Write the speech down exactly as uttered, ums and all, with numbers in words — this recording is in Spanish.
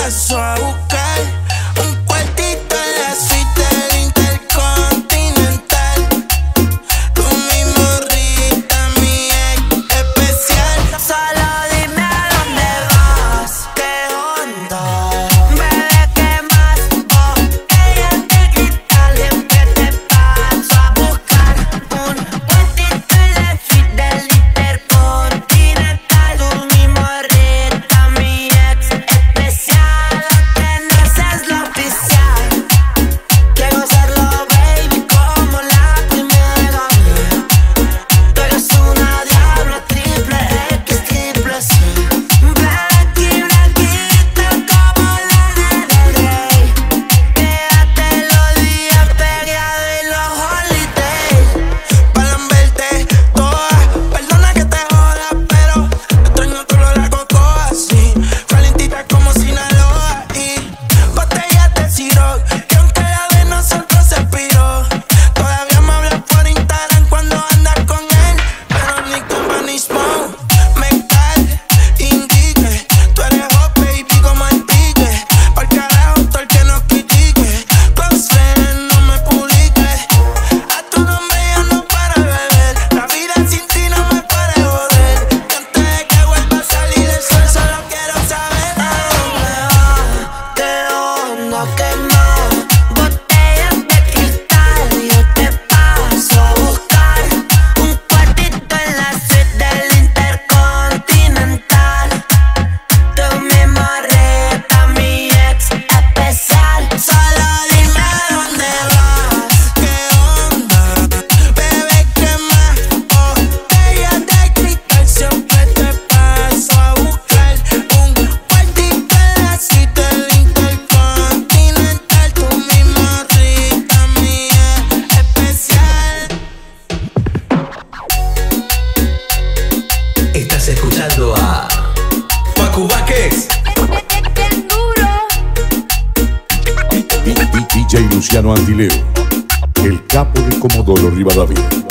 paso a buscar un cuartito en la suite del Intercontinental. Tú mi morrita, mi ex especial. Solo dime a dónde vas, qué onda. Bebé, ¿qué más? Oh, ella de cristal, siempre te paso a buscar un cuartito en la suite del Intercontinental. Tú mi morrita, mi ex especial. Que no seas lo oficial. Quiero hacerlo, baby, como la primera vez. Tú eres una diabla, triple X, triple C. Blanqui, blanquita como Lana del Rey. Quédate los días pegado en los holidays. Pa' lamberte toda, perdona que te joda, pero extraño tu olor a cocoa, así, calentita como Sinaloa. Y botellas de Ciroc, que aunque la de nosotros se expiró, todavía me hablas por Instagram cuando andas con él. Pero ni compa ni smoke, me cae, indique, tú eres hot baby como el tique. Pa'l carajo todo el que nos critique, close friend, no me publiques. A tu nombre ya no para beber, la vida sin ti no me para joder. Que antes de que vuelva a salir el sol, solo quiero saber a dónde vas. ¿Qué onda? ¿Qué más? Botellas de cristal, yo te paso a buscar un cuartito en la suite del Intercontinental. Tú mi morrita, mi ex especial. Solo dime a dónde vas. ¿Qué onda? Bebé, ¿qué más? Botellas de cristal, siempre te paso a buscar un cuartito en la suite del Intercontinental. Tú mi morrita, mi especial. Estás escuchando a Facu Vázquez. Bien duro. D J Luciano Antileo, el capo de Comodoro Rivadavia.